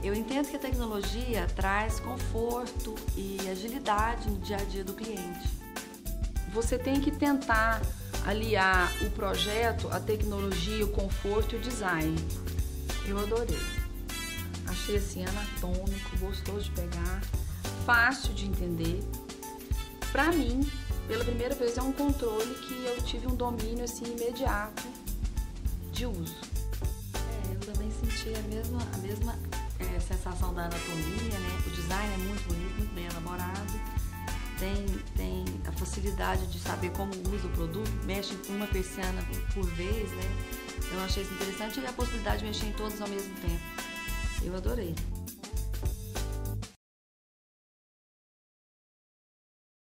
Eu entendo que a tecnologia traz conforto e agilidade no dia a dia do cliente. Você tem que tentar aliar o projeto, a tecnologia, o conforto e o design. Eu adorei. Achei assim anatômico, gostoso de pegar, fácil de entender. Para mim, pela primeira vez, é um controle que eu tive um domínio assim imediato de uso. Eu também senti a mesma sensação da anatomia, né? O design é muito bonito, muito bem elaborado. Tem a facilidade de saber como usa o produto, mexe com uma persiana por vez, né? Eu achei isso interessante e a possibilidade de mexer em todas ao mesmo tempo. Eu adorei.